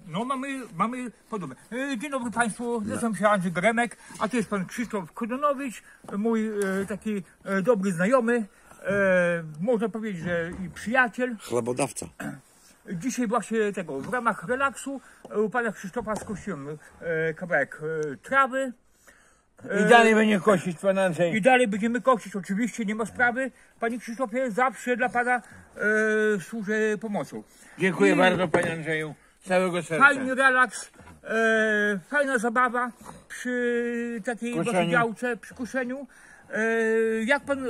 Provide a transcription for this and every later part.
No mamy podobne. Dzień dobry Państwu, nazywam się Andrzej Geremek, a to jest pan Krzysztof Kodonowicz, mój taki dobry znajomy, można powiedzieć, że i przyjaciel. Chlebodawca. Dzisiaj właśnie w ramach relaksu u pana Krzysztofa skosiłem kawałek trawy. I dalej będzie kosić pan Andrzej. I dalej będziemy kosić, oczywiście, nie ma sprawy. Panie Krzysztofie, zawsze dla pana służę pomocą. Dziękuję bardzo panie Andrzeju. Z całego serca. Fajny relaks, fajna zabawa przy takiej działce, przy kuszeniu. Jak pan,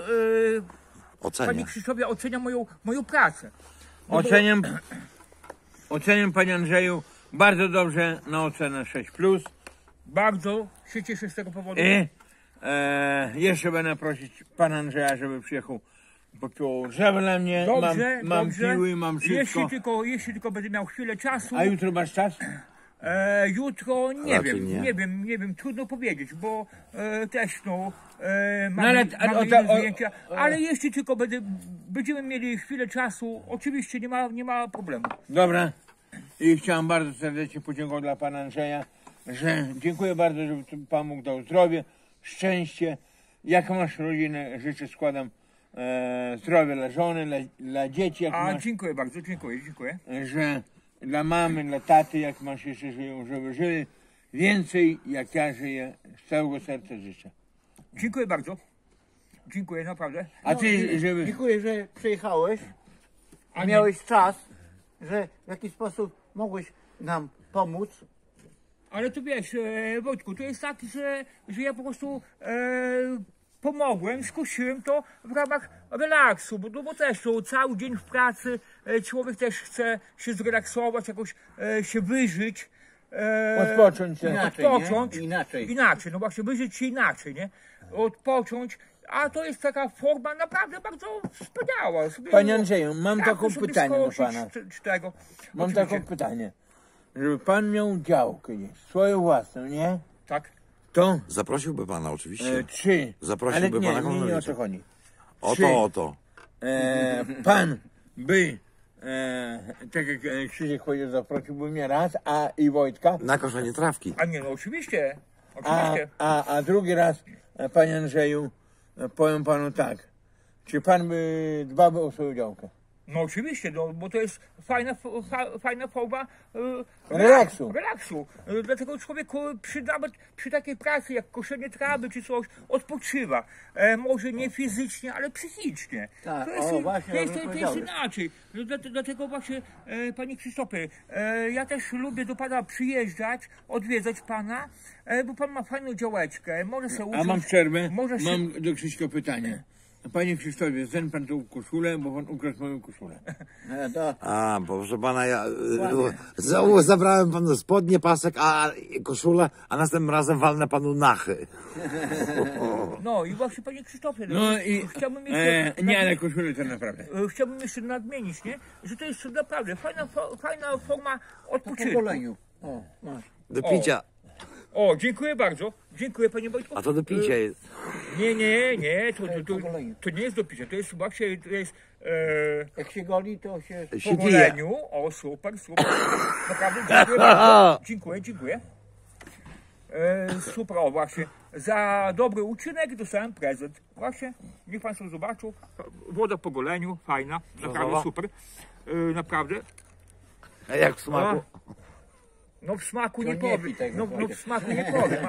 panie Krzysztofie, ocenia moją pracę? No Oceniam panie Andrzeju bardzo dobrze na ocenę 6+. Bardzo się cieszę z tego powodu. Jeszcze będę prosić pana Andrzeja, żeby przyjechał po drzewo dla mnie. Dobrze, mam dobrze. piły, mam wszystko. Jeśli tylko będę miał chwilę czasu. A jutro masz czas? Jutro nie wiem, trudno powiedzieć, bo też mamy zdjęcia, ale jeśli tylko będziemy mieli chwilę czasu, oczywiście nie ma problemu. Dobra. I chciałem bardzo serdecznie podziękować dla pana Andrzeja, że dziękuję bardzo, żeby pan mógł dał zdrowie, szczęście. Jak masz rodzinę, życzę, składam zdrowia dla żony, dla dzieci. Jak masz, dziękuję bardzo, dziękuję. Że dla mamy, dla taty, jak masz jeszcze żyją, żeby żyli więcej, jak ja żyję, z całego serca życzę. Dziękuję bardzo. Dziękuję, naprawdę. A ty, żeby... Dziękuję, że przyjechałeś, a miałeś czas, że w jakiś sposób mogłeś nam pomóc. Ale tu wiesz, Wojtku, to jest tak, że ja po prostu pomogłem, skusiłem to w ramach relaksu, bo też to cały dzień w pracy człowiek też chce się zrelaksować, jakoś się wyżyć. Odpocząć się. Inaczej, no właśnie, wyżyć się inaczej, nie? Odpocząć. A to jest taka forma naprawdę bardzo wspaniała. Panie Andrzeju, mam taką pytanie do pana. Mam taką pytanie. Żeby pan miał działkę gdzieś, swoją własną, nie? Tak. To? Zaprosiłby pana oczywiście. Czy? Zaprosiłby pana nie o co chodzi. O to. Pan by, tak jak Krzysiek powiedział, zaprosiłby mnie raz, i Wojtka. Na koszenie trawki. A nie, no oczywiście. A drugi raz, panie Andrzeju, powiem panu tak. Czy pan by dbał o swoją działkę? No oczywiście, bo to jest fajna forma relaksu. Dlatego człowiek nawet przy takiej pracy jak koszenie trawy czy coś odpoczywa. Może nie fizycznie, ale psychicznie. Tak, to jest inaczej. Dlatego właśnie, panie Krzysztofie, ja też lubię do pana przyjeżdżać, odwiedzać pana, bo pan ma fajną działeczkę. Może sobie usiąść, a mam przerwę, mam do Krzyśka pytanie. Panie Krzysztofie, zdejm pan tą koszulę, bo pan ukradł moją koszulę. Proszę pana, ja zabrałem panu spodnie, pasek, koszulę, a następnym razem walnę panu nachy. No i właśnie panie Krzysztofie, chciałbym jeszcze... ale koszulę to naprawdę. Chciałbym jeszcze nadmienić, nie? Że to jest naprawdę fajna forma odpoczynku. Do picia. Dziękuję bardzo. Dziękuję panie Wojtku. A to do picia jest. Nie, to nie jest do picia, to jest właśnie, jak się goli, to się... Po goleniu. Super. Naprawdę dziękuję bardzo. Dziękuję. Super, właśnie. Za dobry uczynek dostałem prezent. Właśnie, niech państwo zobaczą. Woda po goleniu, fajna, naprawdę super. Naprawdę. A jak w smaku? No w smaku nie powiem, w smaku nie powiem,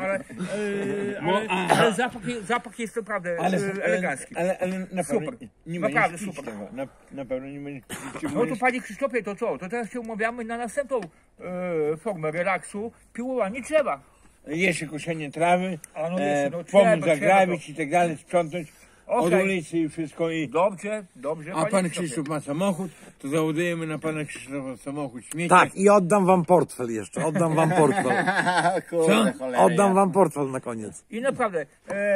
ale zapach jest naprawdę elegancki. Ale super, naprawdę super. Na pewno nie będzie. No to panie Krzysztofie, to co? To teraz się umawiamy na następną formę relaksu, piłowanie drzewa. Jeszcze koszenie trawy, pomóc zagrabić i tak dalej, sprzątnąć. Od ulicy i wszystko. Dobrze. A pan Krzysztof ma samochód, to załadujemy na pana Krzysztofa samochód śmieci. Tak, i oddam wam portfel jeszcze, oddam wam portfel. Oddam wam portfel na koniec. I naprawdę,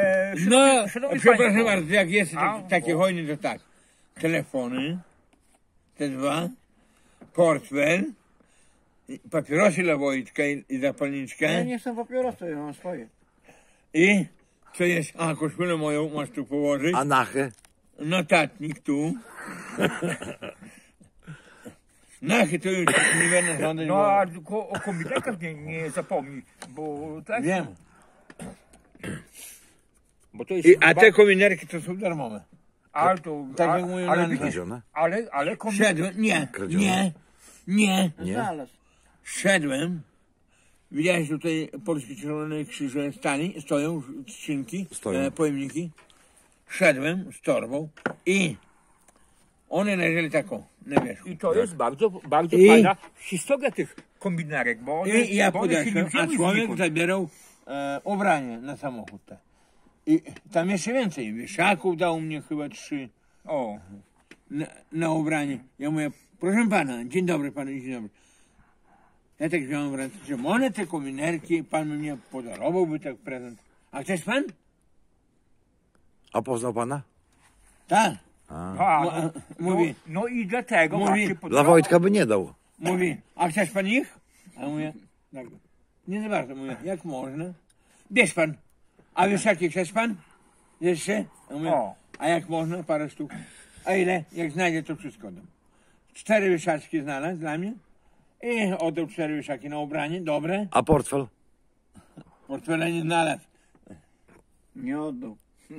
przepraszam bardzo, jak jest takie hojny, to tak. Telefony, te dwa, portfel, papierosy dla Wojtka i zapalniczkę. Ja nie chcę papierosy, ja mam swoje. I co jest? Koszulę moją masz tu położyć. A nachy? Notatnik tu. Nachy to już nie będę żądać, No bo... a tylko o kombinerkach nie zapomnij, bo też... Wiem. Bo to jest A te kominerki to są darmowe. ale to... Tak jak mówią ale na widzisz, Kradzione? ale Szedłem, nie, Kradzione? nie. Znalazł. Szedłem. Widziałeś tutaj Polskie Czerwone Krzyże stoją skrzynki, Stoją. pojemniki. Szedłem z torbą i one leżeli taką na wierzchu. I to jest bardzo, bardzo I- fajna historia tych kombinarek, bo one, I ja bo one się nie podeszłem, a wzięły człowiek znikąd. zabierał ubranie na samochód. Te. I tam jeszcze więcej. Wieszaków dał mnie chyba 3 O, na ubranie. Ja mówię, proszę pana, dzień dobry panu, dzień dobry. Ja tak wziąłem w ręce, że one te kominerki, pan mi mnie podarowałby tak prezent. A chcesz pan? A poznał pana? Tak. no, Mówi, no i dlatego Mówi- właśnie Dla podobało. Wojtka by nie dał. mówi, a chcesz pan ich? A ja mówię, tak. Nie za bardzo, mówię, jak można? Bierz pan. A wieszaki chcesz pan? Jeszcze? A mówię, O. a jak można? Parę sztuk. A ile? Jak znajdę, to wszystko dam. 4 wieszaczki znalazł dla mnie i oddał 4 wieszaki na ubranie, dobre. A portfel? Portfela nie znalazł. Nie oddał.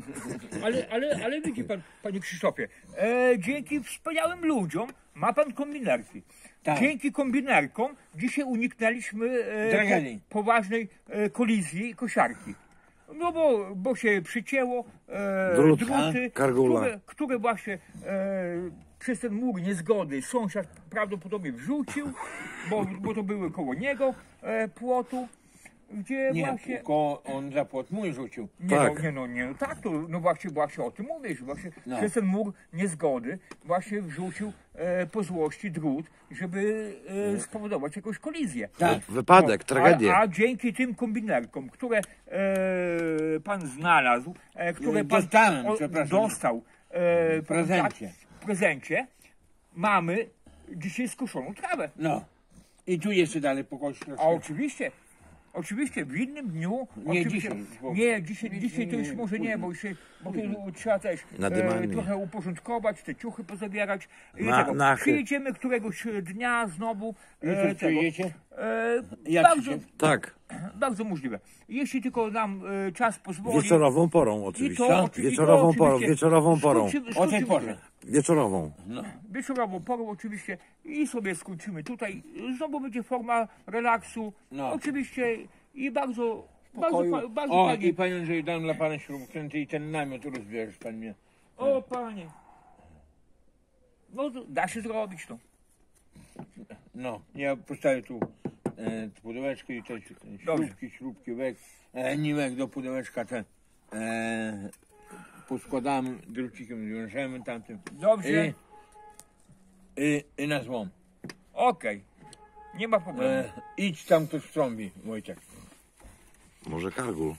Ale widzi pan, panie Krzysztofie, dzięki wspaniałym ludziom ma pan kombinerki. Tak. Dzięki kombinerkom dzisiaj uniknęliśmy Tragedii. poważnej kolizji kosiarki. No bo się przycięło Drut, druty, kargula. które właśnie przez ten mur niezgody sąsiad prawdopodobnie wrzucił, bo to były koło niego płotu, gdzie Nie, właśnie... tylko on za płot mój rzucił. Nie, Tak. no tak, to no właśnie o tym mówię, że właśnie No. przez ten mur niezgody właśnie wrzucił po złości drut, żeby spowodować jakąś kolizję. Tak. Wypadek, tragedię. A dzięki tym kombinerkom, które pan znalazł, które pan Dostałem, przepraszam. dostał W prezencie. w prezencie, mamy dzisiaj skoszoną trawę. No. I tu jeszcze dalej po kości. A oczywiście w innym dniu. Nie oczywiście, dzisiaj, bo- Nie, dzisiaj to już może nie, bo tu trzeba też Nadymanie. trochę uporządkować, te ciuchy pozabierać. I Nachy. Przyjedziemy któregoś dnia znowu. Jutro przyjedziecie? Jak Bardzo, przyjdzie? Tak, bardzo możliwe. Jeśli tylko nam czas pozwoli. wieczorową porą I oczywiście. to, oczywiście- Wieczorową i to porą, oczywiście wieczorową porą. O tej porze. Wieczorową. Wieczorową porą oczywiście i sobie skończymy tutaj. Znowu będzie forma relaksu. No. Oczywiście i bardzo bardzo O, fajnie. i panie Andrzeju, dam dla pana śrubkręty i ten namiot rozbierzesz pan mnie. O panie. No da się zrobić to. No, ja postawię tu pudełeczko i te śrubki, niwek do pudełeczka te poskładamy, drucikiem zwiążemy tamtym. Dobrze. I na złom. Okej. Nie ma problemu. Idź tam ktoś trąbi, Wojciech. Może Kargul.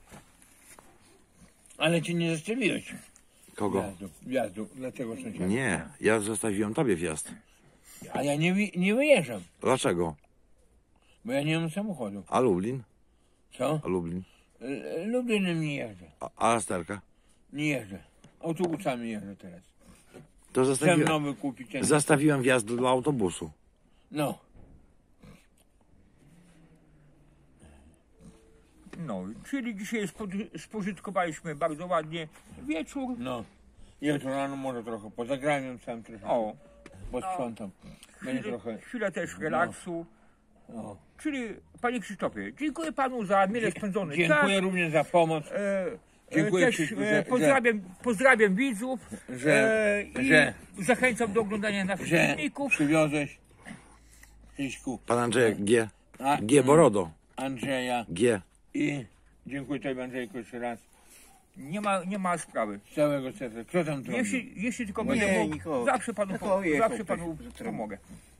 Ale cię nie zostawiłeś. Kogo? Wjazdu dla tego sąsiada. Nie, ja zostawiłem tobie wjazd. A ja nie wyjeżdżam, Dlaczego? bo ja nie mam samochodu. A Lublin? Co? A Lublin? Lublinem nie jeżdżę. A Asterka? Nie jeżdżę. Autobusami jeżdżę teraz. To Chcę nowy kupić. Ten. zastawiłem wjazd do autobusu. No. No, czyli dzisiaj spożytkowaliśmy bardzo ładnie wieczór. No. Jutro rano może trochę pozagraniam sam trochę. O, Posprzątam. Będzie trochę. chwilę też relaksu. No. Czyli panie Krzysztofie, dziękuję panu za mile spędzony Dziękuję czas. również za pomoc. Dziękuję Też Krzyśku, pozdrawiam widzów i że- zachęcam do oglądania naszych Że filmików. przywiozłeś Krzyśku, Pan Andrzejek G. A- G. Borodo. Andrzeja G. i dziękuję tobie Andrzejku jeszcze raz. Nie ma sprawy. Z całego serca. Kto tam trąbi? Jeśli tylko Nie, będę mógł, nikogo. zawsze panu Tylko jechał pomogę.